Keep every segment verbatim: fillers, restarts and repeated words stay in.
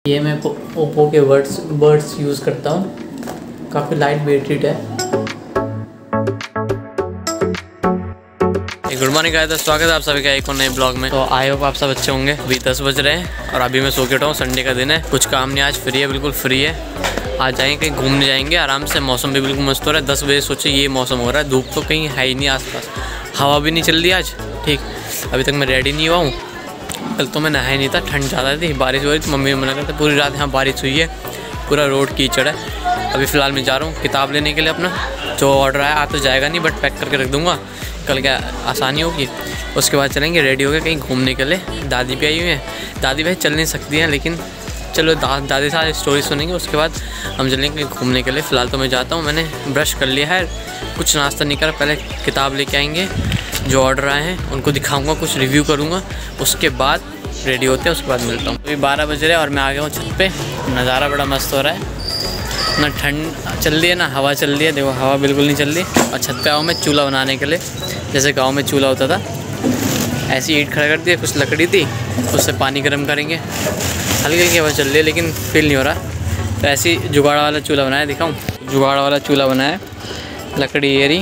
ये मैं ओप्पो के वर्ड्स बर्ड्स यूज़ करता हूँ, काफ़ी लाइट वेटेड है। गुड मॉर्निंग गाइस, तो स्वागत है आप सभी का एक और नए ब्लॉग में। तो आई होप आप सब अच्छे होंगे। अभी दस बज रहे हैं और अभी मैं सो के उठा हूँ। संडे का दिन है, कुछ काम नहीं, आज फ्री है, बिल्कुल फ्री है। आज जाएंगे कहीं घूमने, जाएंगे आराम से। मौसम भी बिल्कुल मस्त हो रहा है। दस बजे सोचे ये मौसम हो रहा है, धूप तो कहीं है ही नहीं आसपास, हवा भी नहीं चल रही आज। ठीक, अभी तक मैं रेडी नहीं हुआ हूँ। कल तो मैं नहाया नहीं था, ठंड ज़्यादा थी, बारिश हो रही थी। मम्मी ने मना करते पूरी रात यहाँ बारिश हुई है, पूरा रोड कीचड़ है। अभी फ़िलहाल मैं जा रहा हूँ किताब लेने के लिए। अपना जो ऑर्डर आया आ तो जाएगा नहीं, बट पैक करके रख दूँगा, कल क्या आसानी होगी। उसके बाद चलेंगे रेडी होकर कहीं घूमने के लिए। दादी भी आई हुई हैं, दादी भाई चल नहीं सकती हैं, लेकिन चलो दा, दादी साथ स्टोरी सुनेंगे, उसके बाद हम चलेंगे घूमने के लिए। फ़िलहाल तो मैं जाता हूँ। मैंने ब्रश कर लिया है, कुछ नाश्ता नहीं करा, पहले किताब लेके आएंगे। जो ऑर्डर आए हैं उनको दिखाऊंगा, कुछ रिव्यू करूँगा, उसके बाद रेडी होते हैं, उसके बाद मिलता हूँ। अभी बारह बज रहे हैं और मैं आ गया हूँ छत पे। नज़ारा बड़ा मस्त हो रहा है, ना ठंड चल रही है ना हवा चल रही है। देखो हवा बिल्कुल नहीं चल रही। और छत पे आऊँ मैं चूल्हा बनाने के लिए, जैसे गाँव में चूल्हा होता था, ऐसी ईंट खड़ा कर दी, कुछ लकड़ी थी, उससे पानी गर्म करेंगे। हल्की हल्की हवा चल रही है लेकिन फील नहीं हो रहा। तो ऐसी जुगाड़ वाला चूल्हा बनाया, दिखाऊँ। जुगाड़ वाला चूल्हा बनाया, लकड़ी एरी,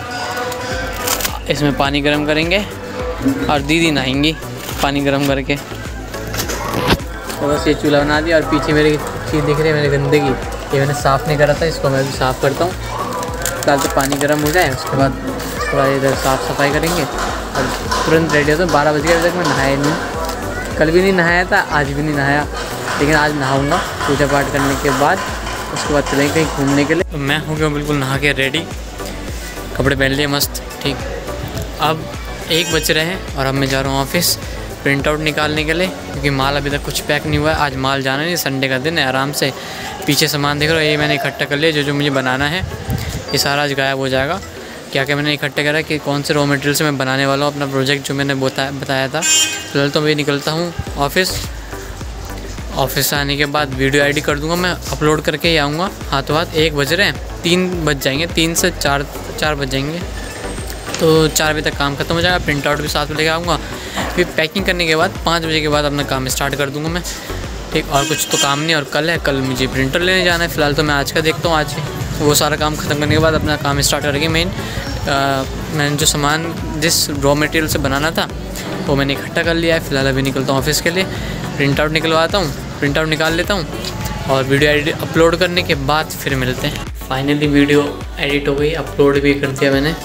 इसमें पानी गर्म करेंगे और दीदी नहाएंगी पानी गर्म करके। तो बस ये चूल्हा बना दिया। और पीछे मेरी चीज़ दिख रही है, मेरी गंदगी, ये मैंने साफ़ नहीं करा था, इसको मैं भी साफ़ करता हूँ। फिलहाल तो पानी गर्म हो जाए, उसके बाद थोड़ा इधर साफ़ सफाई करेंगे और तुरंत रेडी होता हूँ। बारह बज गए, अभी तक मैं नहाया नहीं। कल भी नहीं नहाया था, आज भी नहीं नहाया, लेकिन आज नहाऊँगा पूजा पाठ करने के बाद। उसके बाद चलेंगे कहीं घूमने के लिए। तो मैं हो गया बिल्कुल नहा के रेडी, कपड़े पहन लिए मस्त। ठीक, अब एक बज रहे हैं और अब मैं जा रहा हूँ ऑफिस प्रिंट आउट निकालने के लिए, क्योंकि माल अभी तक कुछ पैक नहीं हुआ है। आज माल जाना नहीं, संडे का दिन है, आराम से। पीछे सामान देख रहे हो, ये मैंने इकट्ठा कर लिया, जो जो मुझे बनाना है ये सारा आज गायब हो जाएगा। क्या क्या मैंने इकट्ठा करा कि कौन से रॉ मटेरियल से मैं बनाने वाला हूँ अपना प्रोजेक्ट, जो मैंने बताया बताया था। फिलहाल तो मैं निकलता हूँ ऑफिस। ऑफिस से आने के बाद वीडियो एडिट कर दूँगा, मैं अपलोड करके ही आऊँगा हाथों हाथ। एक बज रहे हैं, तीन बज जाएंगे, तीन से चार चार बज जाएंगे, तो चार बजे तक काम खत्म हो जाएगा। प्रिंट आउट भी साथ में लेके आऊँगा। फिर पैकिंग करने के बाद पाँच बजे के बाद अपना काम स्टार्ट कर दूँगा मैं। ठीक, और कुछ तो काम नहीं। और कल है, कल मुझे प्रिंटर लेने जाना है। फ़िलहाल तो मैं आज का देखता हूँ, आज वो सारा काम ख़त्म करने के बाद अपना काम स्टार्ट करेंगे। मेन मैंने जो सामान जिस रॉ मटेरियल से बनाना था वो मैंने इकट्ठा कर लिया है। फ़िलहाल अभी निकलता हूँ ऑफिस के लिए, प्रिंट आउट निकलवाता हूँ, प्रिंट आउट निकाल लेता हूँ और वीडियो एडिट अपलोड करने के बाद फिर मिलते हैं। फाइनली वीडियो एडिट हो गई, अपलोड भी कर दिया मैंने।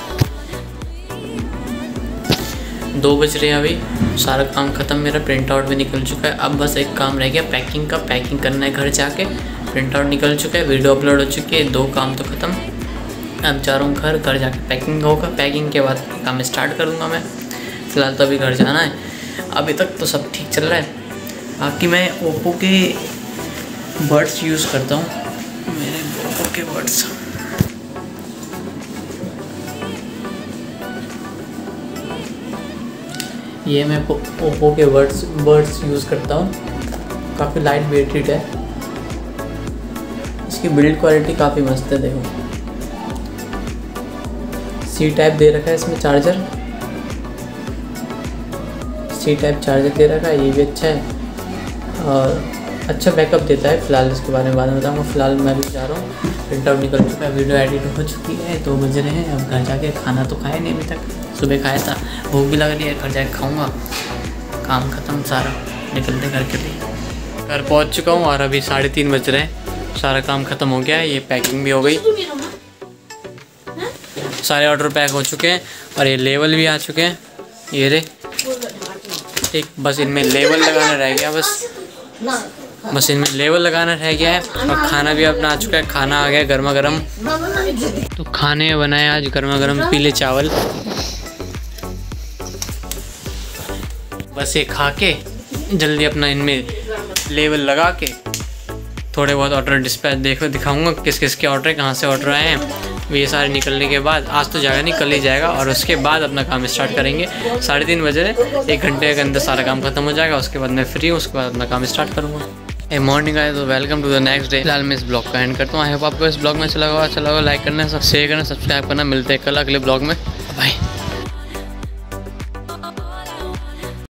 दो बज रहे हैं अभी, सारा काम ख़त्म, मेरा प्रिंट आउट भी निकल चुका है। अब बस एक काम रह गया पैकिंग का, पैकिंग करना है घर जाके। प्रिंट आउट निकल चुका है, वीडियो अपलोड हो चुकी है, दो काम तो ख़त्म। अब जा रहा हूँ घर, घर जाके पैकिंग होगा, पैकिंग के बाद काम स्टार्ट करूँगा मैं। फ़िलहाल तो अभी घर जाना है। अभी तक तो सब ठीक चल रहा है। बाकी मैं ओप्पो के बड्स यूज़ करता हूँ, मेरे ओप्पो के बड्स। ये मैं ओप्पो के वर्ड्स बर्ड्स यूज़ करता हूँ, काफ़ी लाइट वेटेड है। इसकी बिल्ड क्वालिटी काफ़ी मस्त है। देखो सी टाइप दे रखा है इसमें, चार्जर सी टाइप चार्जर दे रखा है, ये भी अच्छा है और अच्छा बैकअप देता है। फ़िलहाल इसके बारे में बाद में बताऊँगा। फ़िलहाल मैं भी जा रहा हूँ, प्रिंट आउट निकल चुका है, वीडियो एडिट हो चुकी है, दो बज रहे हैं। अब घर जाके खाना तो खाया नहीं अभी तक, सुबह खाया था, भूख भी लग रही है, घर जाके खाऊंगा। काम खत्म सारा, निकलते घर के लिए। घर पहुंच चुका हूं और अभी साढ़े तीन बज रहे हैं, सारा काम खत्म हो गया है। ये पैकिंग भी हो गई, सारे ऑर्डर पैक हो चुके हैं और ये लेवल भी आ चुके हैं, ये रे। ठीक, बस इनमें लेवल लगाना रह गया, बस बस इनमें लेवल लगाना रह गया है। और खाना भी अपना आ चुका है, खाना आ गया गर्मा गर्म। तो खाने में बनाए आज गर्मा गर्म पीले चावल। बस ये खा के जल्दी अपना इनमें लेवल लगा के थोड़े बहुत ऑर्डर डिस्पैच देखो दिखाऊंगा, किस किस के ऑर्डर है, कहाँ से ऑर्डर आए हैं। ये सारे निकलने के बाद, आज तो जाएगा नहीं कल ही जाएगा, और उसके बाद अपना काम स्टार्ट करेंगे। साढ़े तीन बजे, एक घंटे के अंदर सारा काम खत्म हो जाएगा। उसके बाद मैं फ्री हूँ, उसके बाद अपना काम स्टार्ट करूँगा। ए मॉर्निंग आए तो welcome to the next day. फिलहाल मैं इस ब्लॉग का एंड करता हूँ। आई होप आपको इस ब्लॉग में अच्छा लगा अच्छा लगा लाइक करना, शेयर करना, सब्सक्राइब करना। मिलते हैं कल अगले ब्लॉग में, बाय।